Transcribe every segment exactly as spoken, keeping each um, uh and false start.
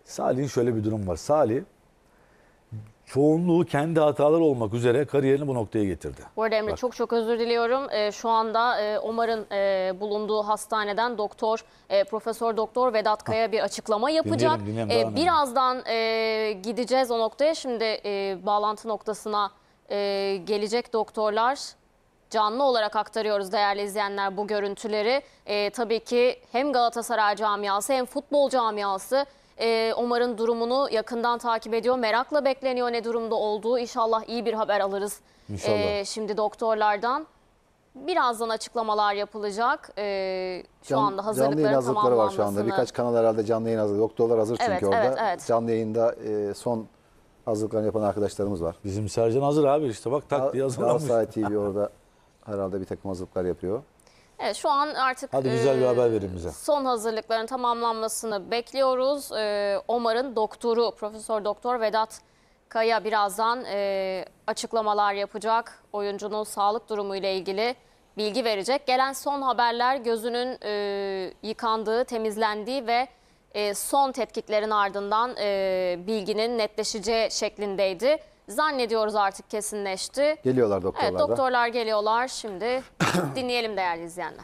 Salih'in şöyle bir durum var. Salih çoğunluğu kendi hataları olmak üzere kariyerini bu noktaya getirdi. Bu arada Emre Bak. çok çok özür diliyorum. E, şu anda e, Omar'ın e, bulunduğu hastaneden doktor, e, Profesör Doktor Vedat Kaya bir açıklama yapacak. Dinleyelim, dinleyelim, E, birazdan e, gideceğiz o noktaya. Şimdi e, bağlantı noktasına e, gelecek doktorlar. Canlı olarak aktarıyoruz değerli izleyenler bu görüntüleri. E, tabii ki hem Galatasaray camiası hem futbol camiası e, Omar'ın durumunu yakından takip ediyor. Merakla bekleniyor ne durumda olduğu. İnşallah iyi bir haber alırız. İnşallah. E, şimdi doktorlardan. Birazdan açıklamalar yapılacak. E, şu Can, anda canlı yayın hazırlıkların hazırlıkları var şu anda. tamamlanmasını. Birkaç kanal herhalde canlı yayın hazırlığı. Doktorlar hazır çünkü Evet, orada. evet, evet. Canlı yayında e, son hazırlıklarını yapan arkadaşlarımız var. Bizim Sercan hazır abi işte bak tak diye hazırlanmış. Galatasaray T V orada herhalde bir takım hazırlıklar yapıyor. Evet, şu an artık Hadi güzel bir e, haber verin bize. son hazırlıkların tamamlanmasını bekliyoruz. E, Omar'ın doktoru Profesör Doktor Vedat Kaya birazdan e, açıklamalar yapacak. Oyuncunun sağlık durumu ile ilgili bilgi verecek. Gelen son haberler gözünün e, yıkandığı, temizlendiği ve e, son tetkiklerin ardından e, bilginin netleşeceği şeklindeydi. Zannediyoruz artık kesinleşti. Geliyorlar doktorlar Evet, da. doktorlar geliyorlar. Şimdi dinleyelim değerli izleyenler.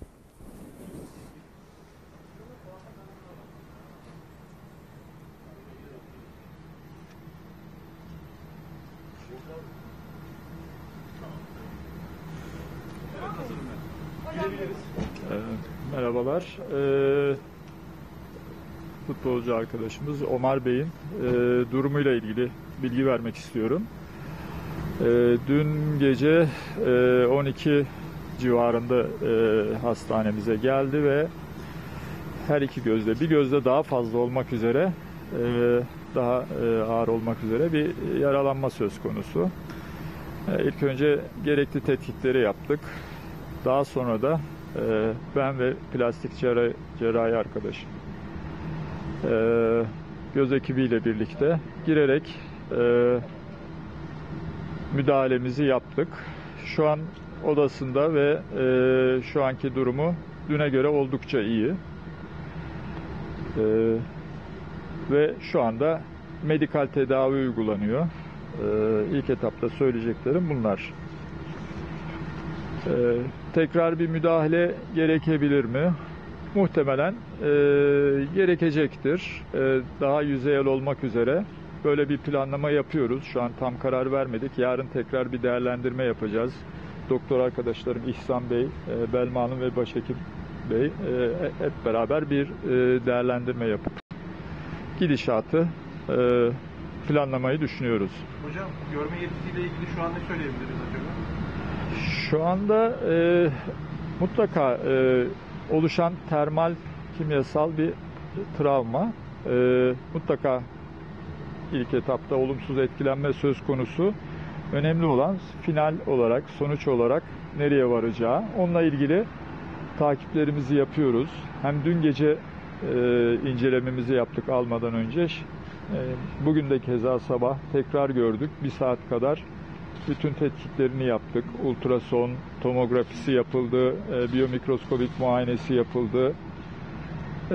Ee, merhabalar. Ee, futbolcu arkadaşımız Omar Bey'in e, durumuyla ilgili bilgi vermek istiyorum. Ee, dün gece e, on iki civarında e, hastanemize geldi ve her iki gözde, bir gözde daha fazla olmak üzere, e, daha e, ağır olmak üzere bir yaralanma söz konusu. E, ilk önce gerekli tetkikleri yaptık. Daha sonra da e, ben ve plastik cerrahi, cerrahi arkadaşım e, göz ekibiyle birlikte girerek e, müdahalemizi yaptık. Şu an odasında ve e, şu anki durumu düne göre oldukça iyi. E, ve şu anda medikal tedavi uygulanıyor. E, ilk etapta söyleyeceklerim bunlar. Ee, tekrar bir müdahale gerekebilir mi? Muhtemelen e, gerekecektir. E, daha yüzeyel olmak üzere böyle bir planlama yapıyoruz. Şu an tam karar vermedik. Yarın tekrar bir değerlendirme yapacağız. Doktor arkadaşlarım İhsan Bey, e, Belma Hanım ve Başhekim Bey e, hep beraber bir e, değerlendirme yapıp gidişatı e, planlamayı düşünüyoruz. Hocam görme yetisiyle ilgili şu an ne söyleyebiliriz acaba? Şu anda e, mutlaka e, oluşan termal kimyasal bir travma, e, mutlaka ilk etapta olumsuz etkilenme söz konusu. Önemli olan final olarak, sonuç olarak nereye varacağı. Onunla ilgili takiplerimizi yapıyoruz. Hem dün gece e, incelememizi yaptık almadan önce. E, bugün de keza sabah tekrar gördük. Bir saat kadar bütün tetkiklerini yaptık. Ultrason tomografisi yapıldı, e, biyomikroskobik muayenesi yapıldı. E,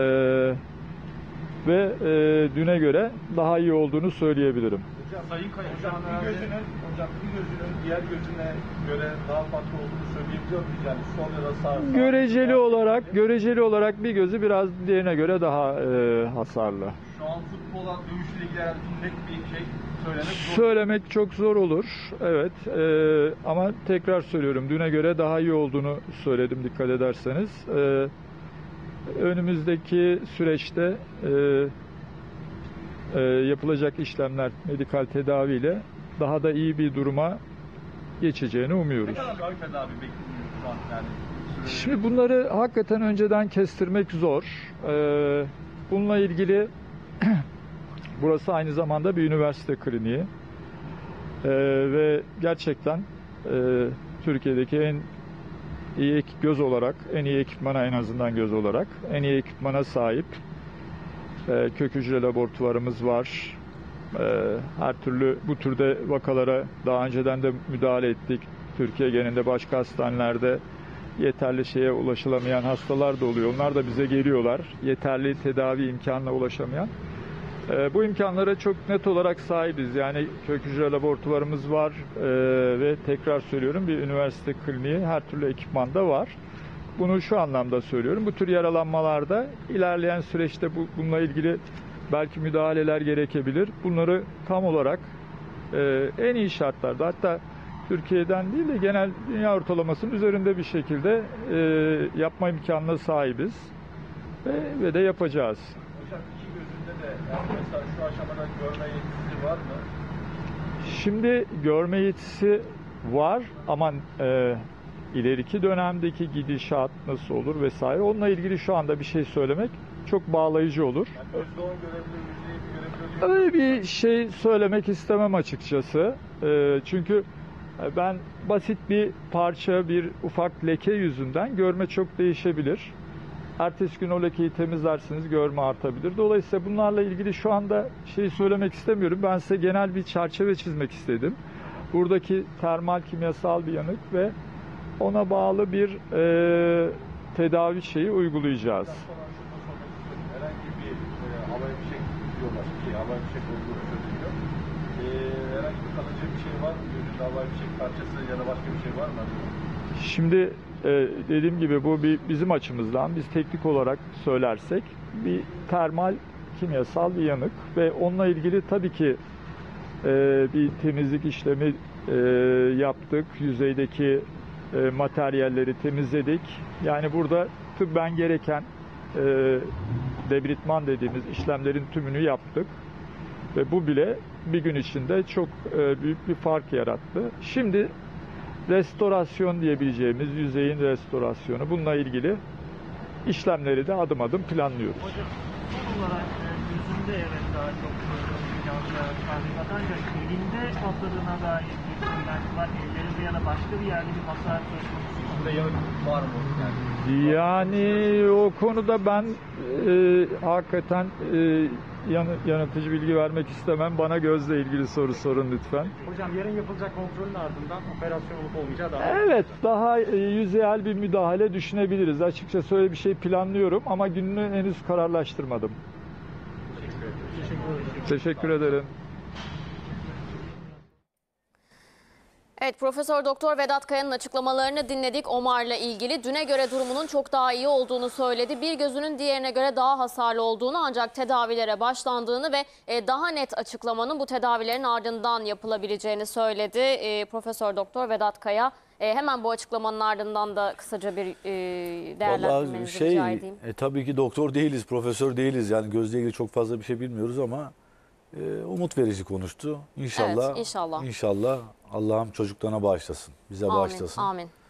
ve e, düne göre daha iyi olduğunu söyleyebilirim. Hocam, Sayın Kaya, hocam bir gözünün, hocam bir gözünün diğer gözüne göre daha farklı olduğunu söyleyebiliyor muyuz? Yani sol ya da sağ. sağ Göreceli sağ, olarak, göreceli olarak bir gözü biraz diğerine göre daha e, hasarlı. Şu an futbola, dövüşle ilgili herhalde net bir şey söylemek zor. Söylemek çok zor olur. Evet. E, ama tekrar söylüyorum. Düne göre daha iyi olduğunu söyledim dikkat ederseniz. E, önümüzdeki süreçte e, e, yapılacak işlemler, medikal tedaviyle daha da iyi bir duruma geçeceğini umuyoruz. Ne kadar bir ağır tedavi bekliyoruz şu an yani? Süre... Şimdi bunları hakikaten önceden kestirmek zor. E, bununla ilgili burası aynı zamanda bir üniversite kliniği. Ee, ve gerçekten e, Türkiye'deki en iyi göz olarak, en iyi ekipmana en azından göz olarak, en iyi ekipmana sahip e, kök hücre laboratuvarımız var. E, her türlü bu türde vakalara daha önceden de müdahale ettik. Türkiye genelinde başka hastanelerde yeterli şeye ulaşılamayan hastalar da oluyor. Onlar da bize geliyorlar. Yeterli tedavi imkanına ulaşamayan. E, bu imkanlara çok net olarak sahibiz. Yani kök hücre laboratuvarımız var e, ve tekrar söylüyorum bir üniversite kliniği, her türlü ekipman da var. Bunu şu anlamda söylüyorum. Bu tür yaralanmalarda ilerleyen süreçte bu, bununla ilgili belki müdahaleler gerekebilir. Bunları tam olarak e, en iyi şartlarda, hatta Türkiye'den değil de genel dünya ortalamasının üzerinde bir şekilde e, yapma imkanına sahibiz ve, ve de yapacağız. Hocam iki gözünde de yani mesela şu aşamada görme yetisi var mı? Şimdi görme yetisi var ama e, ileriki dönemdeki gidişat nasıl olur vesaire onunla ilgili şu anda bir şey söylemek çok bağlayıcı olur. Yani gözde on görebiliyor, yüzde yedi görebiliyor. Öyle bir şey söylemek istemem açıkçası. E, çünkü ben basit bir parça, bir ufak leke yüzünden görme çok değişebilir. Ertesi gün o lekeyi temizlersiniz, görme artabilir. Dolayısıyla bunlarla ilgili şu anda şey söylemek istemiyorum. Ben size genel bir çerçeve çizmek istedim. Buradaki termal kimyasal bir yanık ve ona bağlı bir e, tedavi şeyi uygulayacağız. Sonra şunu sormak istiyorum. Herhangi bir e, havai fişek diyorlar ki havai fişek olduğunu söyleniyor. E, herhangi bir kalıcı bir şey var mı? Gözünde havai fişek parçası ya da başka bir şey var mı? Şimdi e, dediğim gibi bu bir bizim açımızdan biz teknik olarak söylersek bir termal kimyasal bir yanık ve onunla ilgili tabii ki e, bir temizlik işlemi e, yaptık. Yüzeydeki e, materyalleri temizledik. Yani burada tıbben gereken e, debritman dediğimiz işlemlerin tümünü yaptık. Ve bu bile bir gün içinde çok e, büyük bir fark yarattı. Şimdi restorasyon diyebileceğimiz yüzeyin restorasyonu, bununla ilgili işlemleri de adım adım planlıyoruz. Hocam son olarak e, gözünde evet daha çok yanlıya tahribat ancak elinde patladığına dair bir söylenti var. Ellerinde ya da başka bir yerde bir hasar söz konusu. Bunda yanık var mı? Yani Yani o konuda ben e, hakikaten e, yan, yanıltıcı bilgi vermek istemem. Bana gözle ilgili soru sorun lütfen. Hocam yarın yapılacak kontrolün ardından operasyon olup olmayacağı daha Evet, daha e, yüzeyel bir müdahale düşünebiliriz. Açıkçası öyle bir şey planlıyorum ama gününü henüz kararlaştırmadım. Teşekkür ederim. Teşekkür ederim. Evet, Profesör Doktor Vedat Kaya'nın açıklamalarını dinledik. Omar'la ilgili düne göre durumunun çok daha iyi olduğunu söyledi. Bir gözünün diğerine göre daha hasarlı olduğunu ancak tedavilere başlandığını ve daha net açıklamanın bu tedavilerin ardından yapılabileceğini söyledi. Profesör Doktor Vedat Kaya. Hemen bu açıklamanın ardından da kısaca bir değerlendirmenizi şey, rica edeyim. E, tabii ki doktor değiliz, profesör değiliz. Yani gözle ilgili çok fazla bir şey bilmiyoruz ama e, umut verici konuştu. İnşallah, Evet, inşallah. İnşallah Allah'ım çocuklarına bağışlasın, bize Amin, bağışlasın. amin.